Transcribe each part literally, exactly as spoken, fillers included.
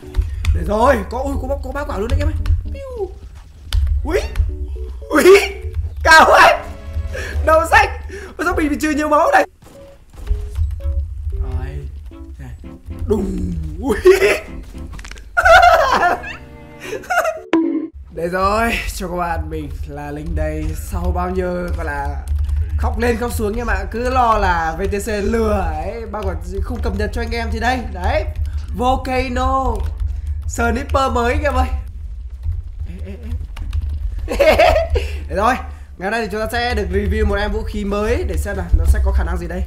Để rồi, có ui có có ba quả luôn đấy em ơi. Ui. Ui. Cao quá. Đầu xanh. Sao mình bị trừ nhiều máu này. Rồi. Đùng. Ui. Để rồi, cho các bạn, mình là Linh đây. Sau bao nhiêu gọi là khóc lên khóc xuống em ạ, cứ lo là vê tê xê lừa ấy, bao còn không cập nhật cho anh em thì đây, đấy, Volcano Sniper mới anh em ơi. Để rồi, ngày hôm nay thì chúng ta sẽ được review một em vũ khí mới để xem là nó sẽ có khả năng gì đây.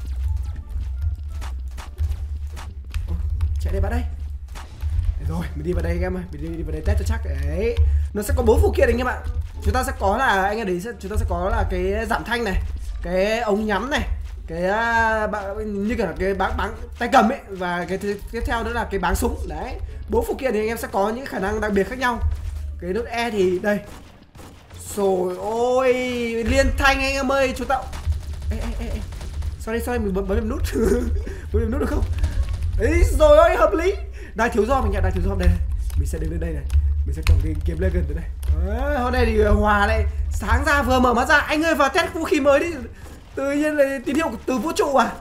Ồ, chạy đây bạn đây. Để rồi, mình đi vào đây anh em ơi, mình đi, đi vào đây test cho chắc đấy. Nó sẽ có bốn phụ kiện anh em ạ. Chúng ta sẽ có là anh em để chúng ta sẽ có là cái giảm thanh này, cái ống nhắm này, cái uh, như kiểu là cái báng báng tay cầm ấy, và cái tiếp theo nữa là cái báng súng đấy. Bốn phụ kiện thì anh em sẽ có những khả năng đặc biệt khác nhau. Cái nút E thì đây. Rồi ôi, liên thanh anh em ơi, chúng ta ê, ê, ê, ê. Sorry sorry mình bấm bấm nút. Bấm nút được không? Đấy rồi ơi, hợp lý. Đài thiếu do mình nhận đài thiếu do đây này. Mình sẽ đứng lên đây này. Mình sẽ cầm cái kiếm lên gần tới đây. Đấy, hôm nay thì Hòa này sáng ra vừa mở mắt ra, anh ơi vào test vũ khí mới đi. Tự nhiên là tín hiệu từ vũ trụ à.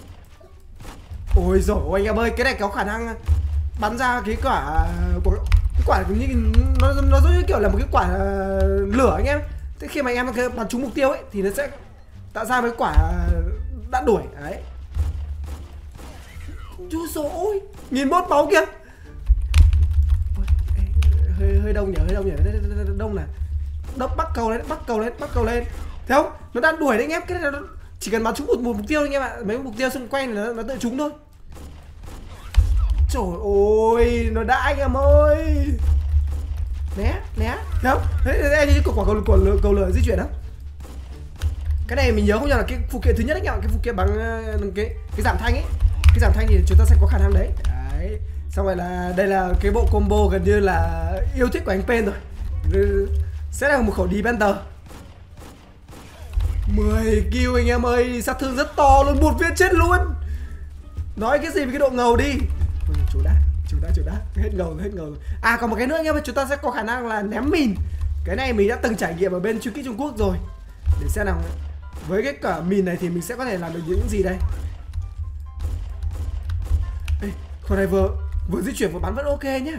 Ôi dồi ôi anh em ơi, cái này có khả năng bắn ra cái quả cái quả như nó nó giống như kiểu là một cái quả lửa anh em. Thế khi mà anh em bắn trúng mục tiêu ấy thì nó sẽ tạo ra một cái quả đạn đuổi đấy. Chú dồi ôi, nghìn mốt máu kìa. Hơi, hơi đông nhỉ, hơi đông nhỉ, đông này. Đông, bắt cầu lên, bắt cầu lên, bắt cầu lên. Thấy không? Nó đang đuổi đấy anh em, cái này nó chỉ cần bắn trúng một, một mục tiêu anh em ạ, mấy mục tiêu xung quanh là nó, nó tự trúng thôi. Trời ơi, nó đã anh em ơi. Né, né, thấy không? Đấy, như quả cầu, cầu, cầu, cầu lửa di chuyển đó. Cái này mình nhớ không nhớ là cái phụ kiện thứ nhất anh em ạ, cái phụ kiện bằng cái cái giảm thanh ấy. Cái giảm thanh thì chúng ta sẽ có khả năng đấy. Đấy. Xong rồi là đây là cái bộ combo gần như là yêu thích của anh Pen rồi. Sẽ là một khẩu Defender. mười kill anh em ơi, sát thương rất to luôn, một viên chết luôn. Nói cái gì với cái độ ngầu đi. Chủ đã, chủ đã, chủ đã, hết ngầu hết ngầu. À còn một cái nữa anh em ơi, chúng ta sẽ có khả năng là ném mìn. Cái này mình đã từng trải nghiệm ở bên Truy Kích Trung Quốc rồi. Để xem nào, với cái cả mìn này thì mình sẽ có thể làm được những gì đây. Ê, con này vừa vừa di chuyển vừa bắn vẫn ok nhá.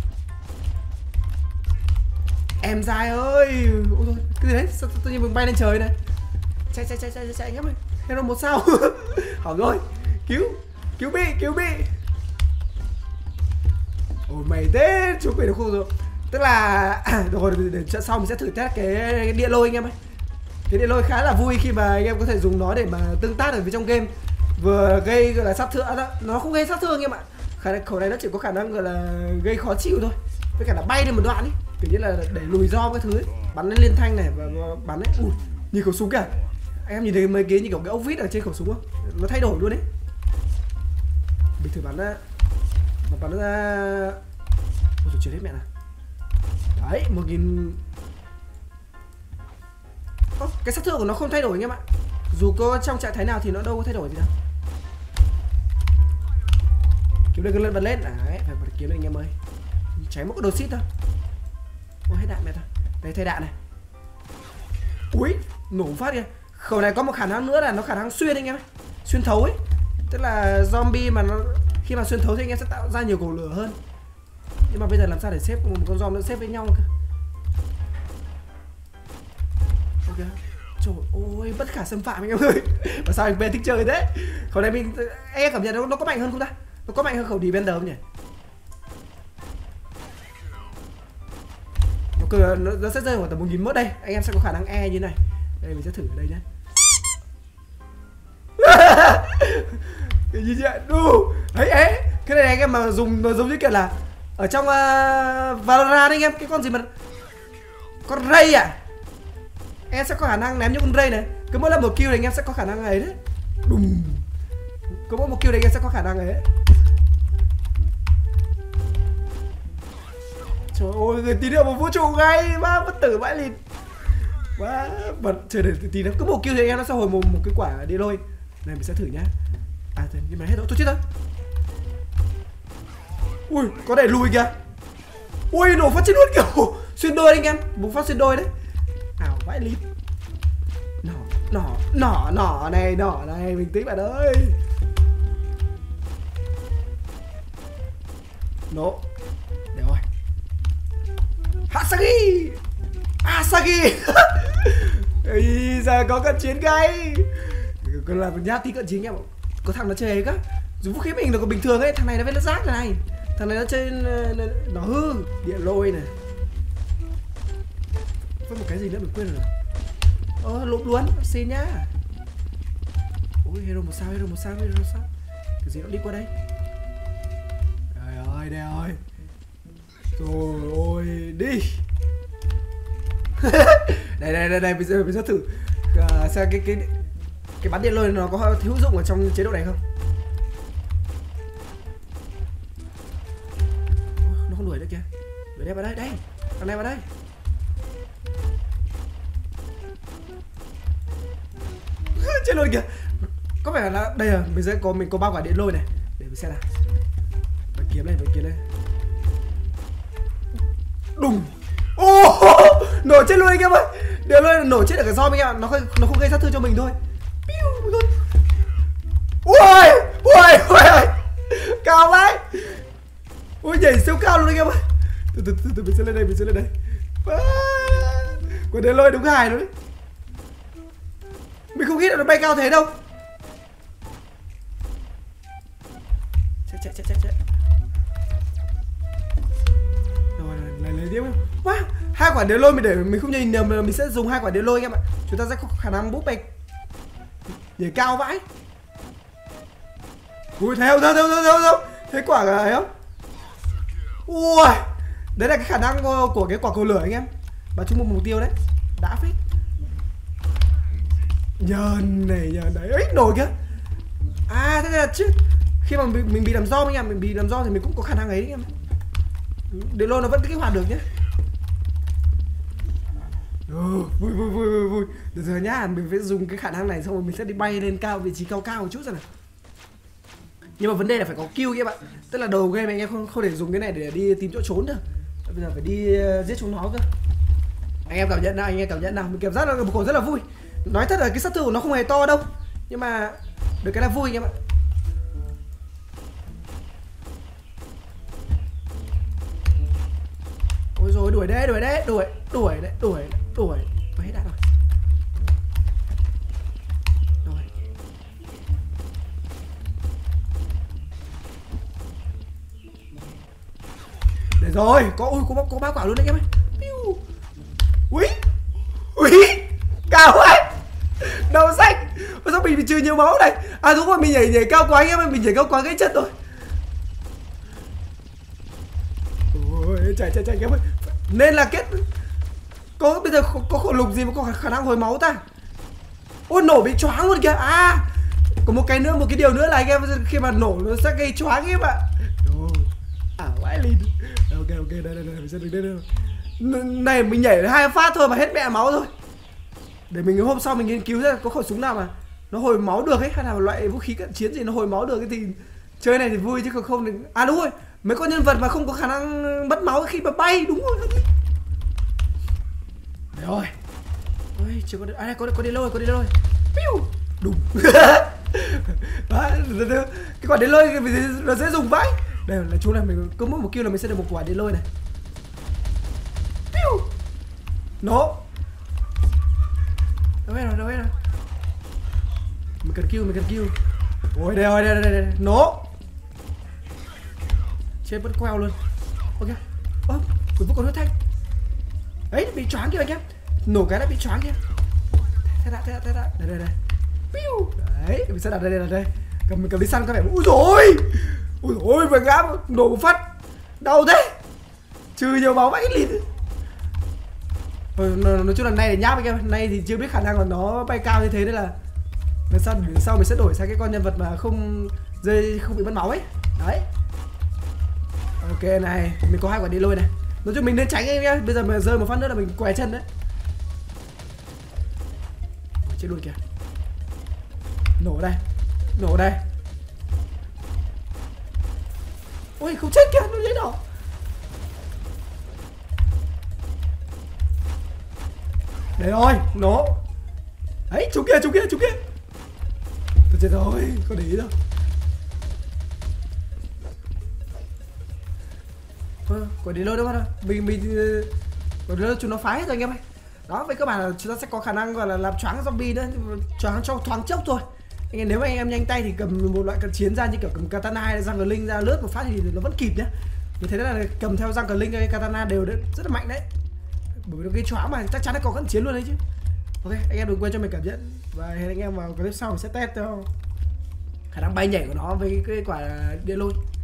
Em dài ơi, ôi thôi, cái gì đấy, sao tự nhiên mình bay lên trời này. Chạy chạy chạy chạy chạy anh em ơi, hero một sao. Hỏng rồi, cứu, cứu bị, cứu bị. Ôi mày thế, chú bị được không rồi. Tức là, rồi để trận sau mình sẽ thử test cái, cái địa lôi anh em ơi. Cái địa lôi khá là vui khi mà anh em có thể dùng nó để mà tương tác ở bên trong game. Vừa gây gọi là sát thương, à, nó không gây sát thương anh em ạ. Khả năng khẩu này nó chỉ có khả năng gọi là gây khó chịu thôi. Với cả là bay lên một đoạn ấy, kiểu như là để lùi do cái thứ ấy. Bắn lên liên thanh này và bắn ấy. Ui, như khẩu súng kìa. Anh em nhìn thấy mấy cái như kiểu cái ốc vít ở trên khẩu súng không? Nó thay đổi luôn đấy. Mình thử bắn ra. Mà bắn ra. Ôi trời, chết hết mẹ nào. Đấy, một nghìn. Ơ, cái sát thương của nó không thay đổi anh em ạ. Dù có trong trạng thái nào thì nó đâu có thay đổi gì đâu. Kiếm lên, lên bật lên. Đấy, phải bật kiếm lên anh em ơi. Cháy một cái đồ xít thôi. Ôi hết đạn mẹ thôi. Đây thay đạn này. Ui, nổ phát kìa. Khẩu này có một khả năng nữa là nó khả năng xuyên anh em ấy. Xuyên thấu ấy. Tức là zombie mà nó khi mà xuyên thấu thì anh em sẽ tạo ra nhiều cầu lửa hơn. Nhưng mà bây giờ làm sao để xếp một con zombie nó xếp với nhau cơ. Ok. Trời ơi, bất khả xâm phạm anh em ơi. Mà sao anh Ben thích chơi thế? Khẩu này mình em cảm nhận nó, nó có mạnh hơn không ta? Nó có mạnh hơn khẩu Defender không nhỉ? Nó, nó, nó sẽ rơi khoảng tầm một nghìn mốt đây. Anh em sẽ có khả năng E như này. Đây mình sẽ thử ở đây nhé. Cái gì vậy? Đu. Đấy ấy. Cái này anh em mà dùng nó giống như kiểu là ở trong uh, Valorant anh em, cái con gì mà con Ray à? Em sẽ có khả năng ném những con Ray này. Cứ mỗi lần một kill này anh em sẽ có khả năng ấy đấy. Đùng. Cứ mỗi một kill này anh em sẽ có khả năng ấy. Trời ơi, người tín hiệu một vũ trụ ngay, má bất tử vãi lìn. Má bật chờ để tí nữa, cứ một kill thì anh em nó sẽ hồi một, một cái quả đi lôi. Này mình sẽ thử nhá. À nhưng mà hết rồi, tôi chết rồi. Ui có để lùi kìa. Ui nổ phát chết luôn kiểu xuyên đôi anh em, bùng phát xuyên đôi đấy. Nào vãi lít. Nỏ nỏ nỏ nỏ này nỏ này, bình tĩnh bạn ơi. Nổ. Để rồi. Hasagi. Asagi. Ây giờ có cận chiến gay. Còn là một nhát tí cận chiến em. Có thằng nó chơi ấy á. Dù vũ khí mình nó còn bình thường ấy, thằng này nó với nó rác này. Thằng này nó chơi nó hư, điện lôi này. Có một cái gì nữa mình quên rồi. Ơ lộn luôn, xin nhá. Ôi hero một sao, hero một sao, hero một sao. Cái gì nó đi qua đây. Trời ơi, đây rồi. Trời ơi, đi. Đây đây đây đây, bây giờ bây giờ thử uh, xem cái cái cái bắn điện lôi nó có hữu dụng ở trong chế độ này không? Oh, nó không đuổi nữa kìa. Đuổi đây vào đây, đây. Thằng này vào đây. Chết luôn kìa. Có vẻ là đây là bây giờ có mình có ba quả điện lôi này. Để mình xem nào. Bật kiếm này, bật kiếm này. Đùng. Ô oh, nổ chết luôn anh em ơi. Điện lôi nổ chết ở cái do anh em, nó không nó không gây sát thương cho mình thôi. Ui, ui, ui. Cao vậy. Ui nhảy siêu cao luôn anh em ơi. Từ từ từ từ mình sẽ lên đây, mình sẽ lên đây. À, quả điện lôi đúng hài luôn đấy. Mình không nghĩ là nó bay cao thế đâu. Chạy chạy chạy chạy chạy. Rồi lấy lấy tiếp. Wow, hai quả điện lôi mình để mình không nhìn nhầm là mình sẽ dùng hai quả điện lôi anh em ạ. Chúng ta sẽ có khả năng búp bạch nhảy cao vãi. Ui theo theo theo theo theo theo. Thấy quả này không? Ui, đấy là cái khả năng của cái quả cầu lửa anh em. Bắn trúng một mục tiêu đấy. Đã phết. Nhờn này nhờn đấy ấy nổi kìa. À thế là chứ khi mà mình, mình bị làm do anh em, mình bị làm do thì mình cũng có khả năng ấy anh em. Điện lôi nó vẫn kích hoạt được nhé. Ừ, vui vui vui vui vui. Được rồi nhá, mình phải dùng cái khả năng này xong rồi mình sẽ đi bay lên cao, vị trí cao cao một chút rồi này. Nhưng mà vấn đề là phải có kill các bạn. Tức là đầu game anh em không không thể dùng cái này để đi tìm chỗ trốn được. Bây giờ phải đi uh, giết chúng nó cơ. Anh em cảm nhận nào, anh em cảm nhận nào, mình cảm giác là một cuộc rất là vui. Nói thật là cái sát thương của nó không hề to đâu, nhưng mà được cái là vui anh em ạ. Ôi rồi đuổi đấy, đuổi đấy, đuổi, đuổi đấy, đuổi, đuổi, mấy đã rồi. Rồi. Để rồi, có ui có có ba quả luôn đấy em ơi. Ui. Ui. Cao quá. Đầu xanh. Sao mình bị trừ nhiều máu này. À đúng rồi, mình nhảy nhảy cao quá anh em ơi, mình nhảy cao quá cái chân rồi. Ôi chạy chạy chạy em ơi. Nên là kết có bây giờ có, có khổ lục gì mà có khả năng hồi máu ta. Ôi nổ bị choáng luôn kìa. À có một cái nữa, một cái điều nữa là anh em khi mà nổ nó sẽ gây choáng em ạ. À vãi lìn. Ok ok đây đây đây mình sẽ được đây đây. Này mình nhảy hai phát thôi mà hết mẹ máu rồi. Để mình hôm sau mình nghiên cứu ra có khẩu súng nào mà nó hồi máu được ấy, hay là loại vũ khí cận chiến gì nó hồi máu được ấy thì chơi này thì vui, chứ còn không thì... À đúng rồi, mấy con nhân vật mà không có khả năng mất máu khi mà bay, đúng rồi. Đấy rồi. Ôi chưa có được. À đây có có đi lôi, có đi lôi. Piu. Đùng. Đó, cái quả đến lôi nó dễ dùng vãi. Đây là chú này mình cứ mỗi một kill là mình sẽ được một quả đến lôi này. Piu. Nổ. Đâu hết rồi, đâu hết rồi. Mình cần kill, mình cần kill. Ôi đây rồi, đây đây đây, nổ. Chết vẫn queo luôn. Ok. Ơ, cuối cùng còn huyết thanh. Ấy bị choáng kìa anh em. Nổ cái đã bị choáng kìa. Thế đã, thế đã, thế đã. Đây đây đây. Piu. Đấy, mình sẽ đặt đây đây, đặt đây. Cầm mình cầm đi săn có vẻ. Ui rồi. Ui ôi vừa ngã nổ một phát. Đau thế. Trừ nhiều máu vãi lịt. Nói chung là nay để nháp anh em, nay thì chưa biết khả năng là nó bay cao như thế nên là lần sau, lần sau mình sẽ đổi sang cái con nhân vật mà không dây không bị mất máu ấy. Đấy. Ok này, mình có hai quả đi lôi này. Nói chung mình nên tránh anh em, bây giờ mà rơi một phát nữa là mình què chân đấy. Chết luôn kìa. Nổ đây. Nổ đây. Ui không chết kìa, nó giấy đỏ. Đấy rồi, nó. Đấy, chú kia, chú kia, chú kia. Tôi chết rồi, có để ý đâu. Thôi, quả đi lôi đâu mà mình mình quả đi lôi chúng nó phá hết rồi anh em ơi. Đó, với các bạn là chúng ta sẽ có khả năng gọi là làm choáng zombie nữa, choáng trong thoáng chốc thôi. Anh em nếu mà anh em nhanh tay thì cầm một loại cận chiến ra như kiểu cầm katana hay Jungling ra lướt một phát thì nó vẫn kịp nhá. Mình thấy là cầm theo Jungling hay katana đều đấy, rất là mạnh đấy. Bởi vì cái choáng mà chắc chắn là có cận chiến luôn đấy chứ. Ok, anh em đừng quên cho mình cảm nhận và hẹn anh em vào clip sau mình sẽ test theo khả năng bay nhảy của nó với cái quả điện lôi.